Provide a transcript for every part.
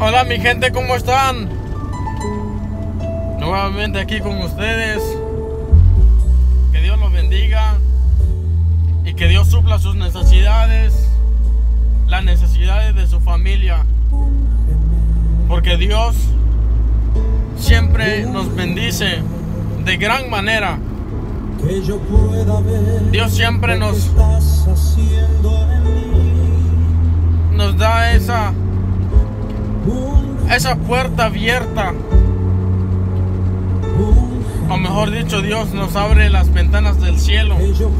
Hola mi gente, ¿cómo están? Nuevamente aquí con ustedes. Que Dios los bendiga y que Dios supla sus necesidades, las necesidades de su familia, porque Dios siempre nos bendice de gran manera. Dios siempre nos da esa puerta abierta, o mejor dicho, Dios nos abre las ventanas del cielo.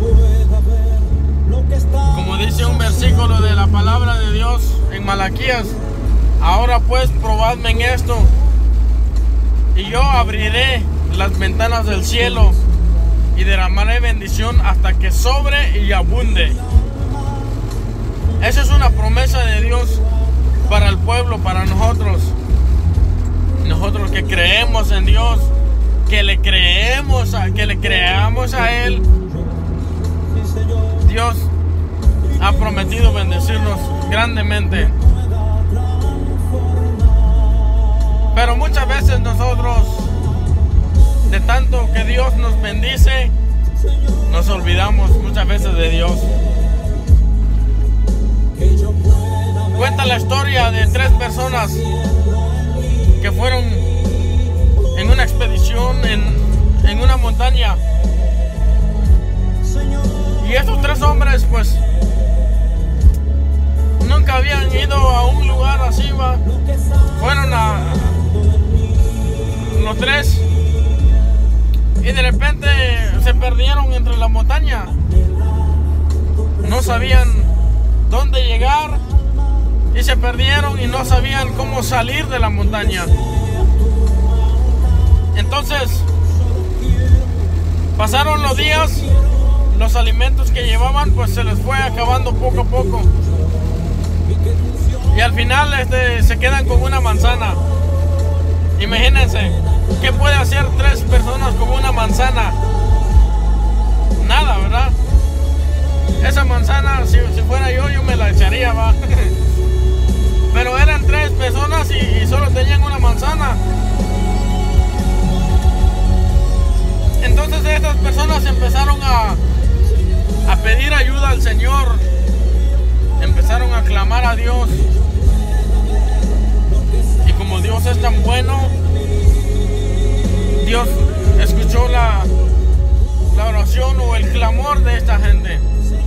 Como dice un versículo de la palabra de Dios en Malaquías: ahora pues probadme en esto, y yo abriré las ventanas del cielo y derramaré bendición hasta que sobre y abunde. Esa es una promesa de Dios para el pueblo, para nosotros. Nosotros que creemos en Dios, que le creamos a Él. Dios ha prometido bendecirnos grandemente. Pero muchas veces nosotros, de tanto que Dios nos bendice, nos olvidamos muchas veces de Dios. Cuenta la historia de 3 personas que fueron en una expedición en una montaña. Y estos 3 hombres pues nunca habían ido a un lugar así, ¿va? Fueron los 3 y de repente se perdieron entre la montaña. No sabían dónde llegar y se perdieron y no sabían cómo salir de la montaña. Entonces pasaron los días, los alimentos que llevaban pues se les fue acabando poco a poco, y al final se quedan con una manzana. Imagínense, ¿qué puede hacer 3 personas con una manzana? Nada, ¿verdad? Esa manzana, si fuera yo me la echaría, va. Pero eran 3 personas y solo tenían una manzana. Entonces estas personas empezaron a pedir ayuda al Señor. Empezaron a clamar a Dios. Y como Dios es tan bueno, Dios escuchó la oración o el clamor de esta gente.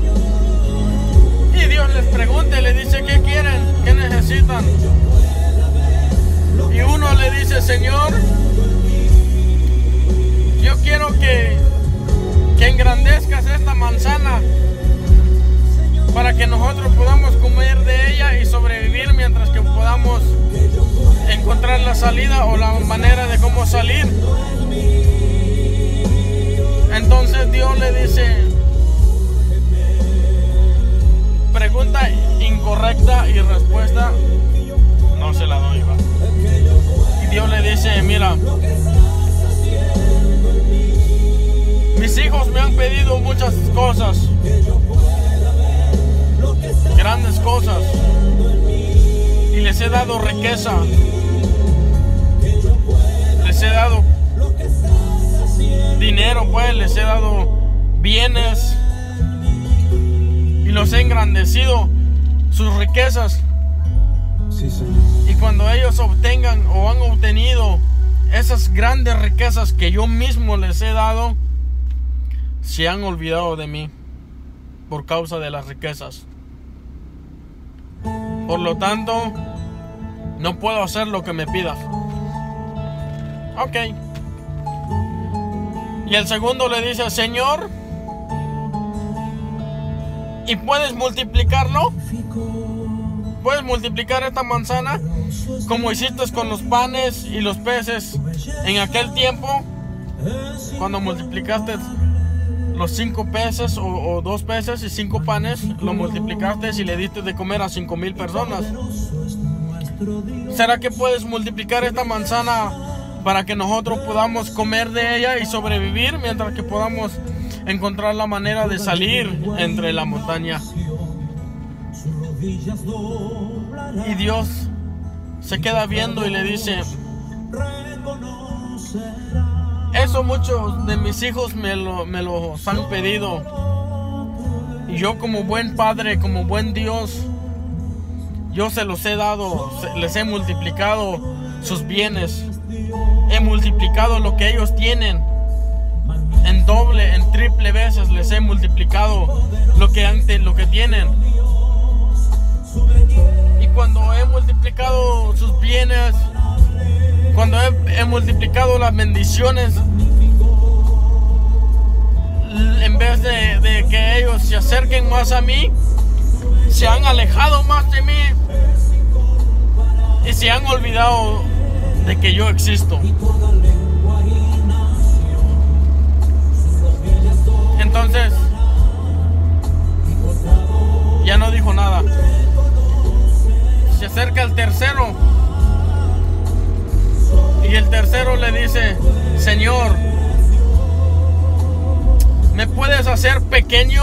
Y Dios les pregunta y le dice: ¿qué quieren? ¿Qué necesitan? Y uno le dice: Señor, yo quiero que engrandezcas esta manzana para que nosotros podamos comer de ella y sobrevivir mientras que podamos encontrar la salida o la manera de cómo salir. Entonces Dios le dice: pregunta incorrecta y respuesta no se la doy, ¿va? Y Dios le dice: mira, mis hijos me han pedido muchas cosas, grandes cosas, y les he dado riqueza, les he dado dinero, pues les he dado bienes y los he engrandecido sus riquezas. Y cuando ellos obtengan o han obtenido esas grandes riquezas que yo mismo les he dado, se han olvidado de mí por causa de las riquezas. Por lo tanto, no puedo hacer lo que me pidas. Ok. Y el segundo le dice: Señor, ¿y puedes multiplicarlo? ¿Puedes multiplicar esta manzana como hiciste con los panes y los peces en aquel tiempo? Cuando multiplicaste los 5 peces o 2 peces y 5 panes, lo multiplicaste y le diste de comer a 5,000 personas. ¿Será que puedes multiplicar esta manzana para que nosotros podamos comer de ella y sobrevivir mientras que podamos encontrar la manera de salir entre la montaña? Y Dios se queda viendo y le dice: eso muchos de mis hijos me los han pedido, y yo como buen padre, como buen Dios, yo se los he dado, les he multiplicado sus bienes, he multiplicado lo que ellos tienen, en doble, en triple veces les he multiplicado lo que tienen. Y cuando he multiplicado sus bienes, cuando he multiplicado las bendiciones, en vez de que ellos se acerquen más a mí, se han alejado más de mí y se han olvidado de que yo existo. Entonces ya no dijo nada. Se acerca el tercero y el tercero le dice: Señor, ¿me puedes hacer pequeño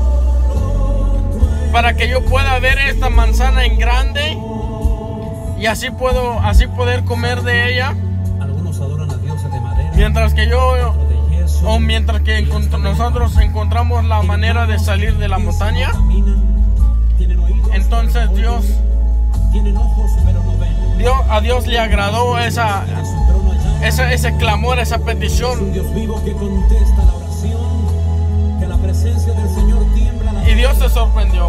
para que yo pueda ver esta manzana en grande y así poder comer de ella? Algunos adoran a dioses de madera. Mientras que nosotros encontramos la manera de salir de la montaña. Entonces a Dios le agradó ese clamor, esa petición. Y Dios se sorprendió.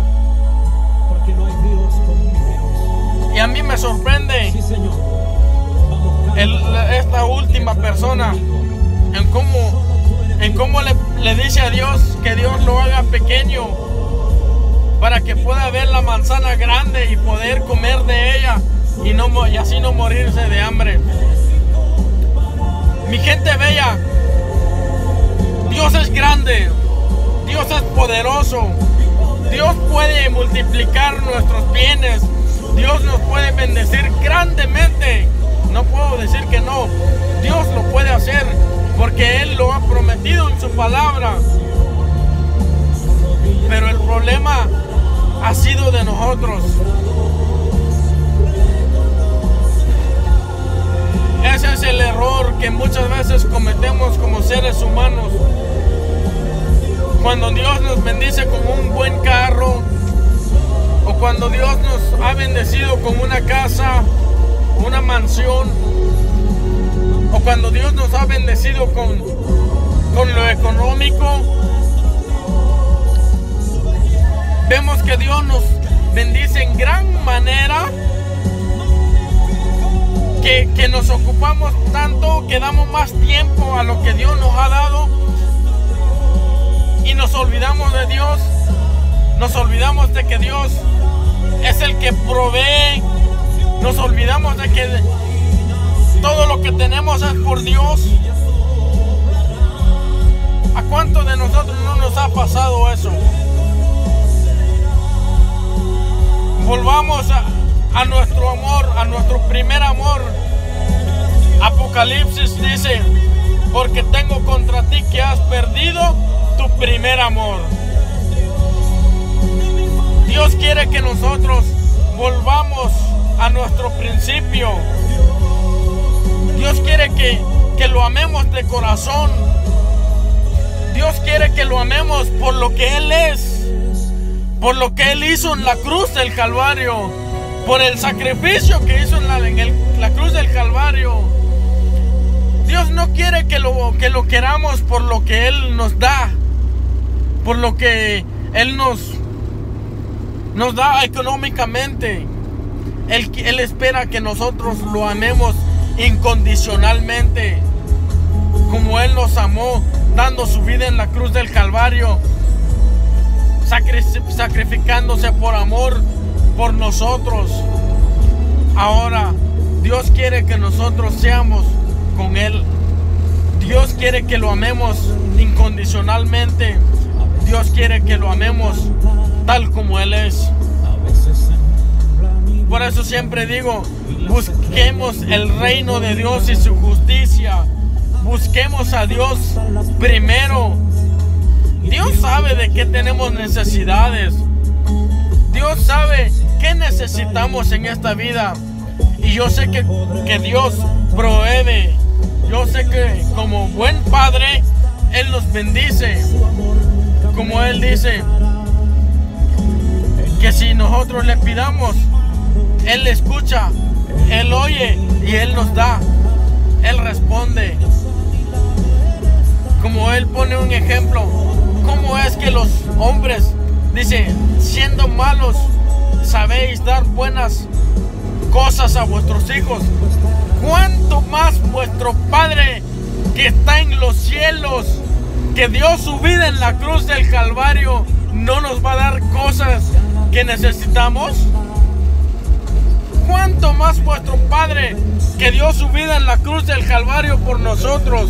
Y a mí me sorprende esta última persona en cómo le dice a Dios que Dios lo haga pequeño para que pueda ver la manzana grande y poder comer de ella y así no morirse de hambre. Mi gente bella, Dios es grande, Dios es poderoso, Dios puede multiplicar nuestros bienes, Dios nos puede bendecir grandemente. No puedo decir que no, Dios lo puede hacer porque Él lo ha prometido en su palabra. Pero el problema ha sido de nosotros. Ese es el error que muchas veces cometemos como seres humanos. Cuando Dios nos bendice con un buen carro, o cuando Dios nos ha bendecido con una casa, una mansión, o cuando Dios nos ha bendecido con lo económico, vemos que Dios nos bendice en gran manera, que nos ocupamos tanto, que damos más tiempo a lo que Dios nos ha dado y nos olvidamos de Dios, nos olvidamos de que Dios es el que provee, nos olvidamos de que todo lo que tenemos es por Dios. ¿A cuántos de nosotros no nos ha pasado eso? Volvamos a nuestro amor, a nuestro primer amor. Apocalipsis dice: porque tengo contra ti que has perdido tu primer amor. Dios quiere que nosotros volvamos a nuestro principio. Dios quiere que lo amemos de corazón. Dios quiere que lo amemos por lo que Él es, por lo que Él hizo en la cruz del Calvario, por el sacrificio que hizo en la cruz del Calvario. Dios no quiere que lo queramos por lo que Él nos da, por lo que Él nos da económicamente. Él espera que nosotros lo amemos incondicionalmente, como Él nos amó, dando su vida en la cruz del Calvario, sacrificándose por amor por nosotros. Ahora Dios quiere que nosotros seamos con Él. Dios quiere que lo amemos incondicionalmente. Dios quiere que lo amemos tal como Él es. Por eso siempre digo, busquemos el reino de Dios y su justicia. Busquemos a Dios primero. Dios sabe de qué tenemos necesidades. Dios sabe qué necesitamos en esta vida. Y yo sé que Dios provee. Yo sé que como buen padre, Él nos bendice. Como Él dice, que si nosotros le pidamos, Él escucha, Él oye y Él nos da. Él responde. Como Él pone un ejemplo, ¿cómo es que los hombres, dice, siendo malos, sabéis dar buenas cosas a vuestros hijos? ¿Cuánto más vuestro Padre que está en los cielos, que dio su vida en la cruz del Calvario, no nos va a dar cosas que necesitamos? ¿Cuánto más vuestro Padre que dio su vida en la cruz del Calvario por nosotros?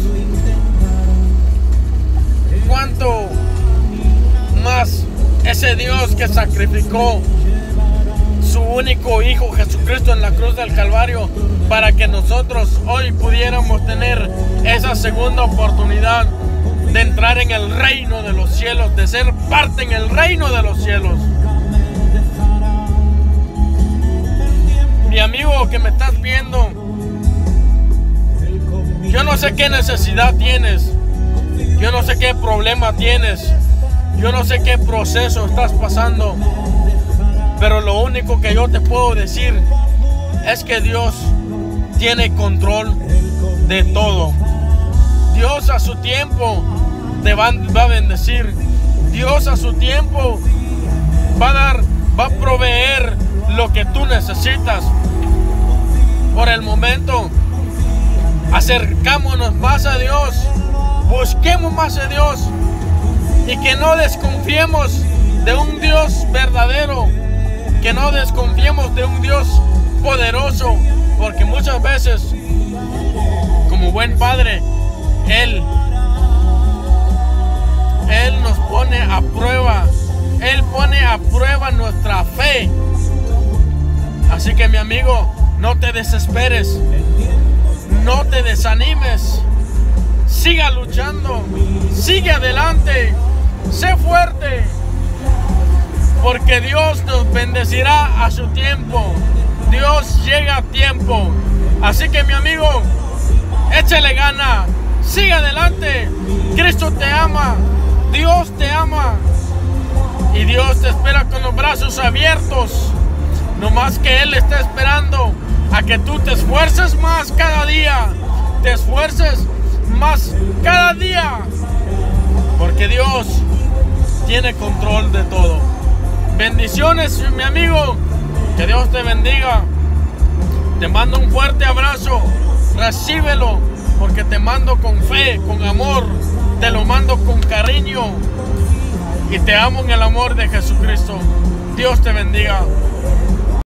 ¿Cuánto más ese Dios que sacrificó su único Hijo Jesucristo en la cruz del Calvario para que nosotros hoy pudiéramos tener esa segunda oportunidad de entrar en el reino de los cielos, de ser parte en el reino de los cielos? Mi amigo que me estás viendo, yo no sé qué necesidad tienes, yo no sé qué problema tienes, yo no sé qué proceso estás pasando, pero lo único que yo te puedo decir es que Dios tiene control de todo. Dios a su tiempo te va a bendecir. Dios a su tiempo va a proveer lo que tú necesitas. Por el momento, acercámonos más a Dios, busquemos más a Dios y que no desconfiemos de un Dios verdadero, que no desconfiemos de un Dios poderoso, porque muchas veces, como buen padre, Él nos pone a prueba. Él pone a prueba nuestra fe. Así que, mi amigo, no te desesperes, no te desanimes, siga luchando, sigue adelante, sé fuerte, porque Dios nos bendecirá a su tiempo. Dios llega a tiempo. Así que, mi amigo, échale gana, sigue adelante. Cristo te ama, Dios te ama y Dios te espera con los brazos abiertos. No más que Él está esperando a que tú te esfuerces más cada día, te esfuerces más cada día, porque Dios tiene control de todo. Bendiciones, mi amigo, que Dios te bendiga. Te mando un fuerte abrazo, recíbelo, porque te mando con fe, con amor, te lo mando con cariño y te amo en el amor de Jesucristo. Dios te bendiga.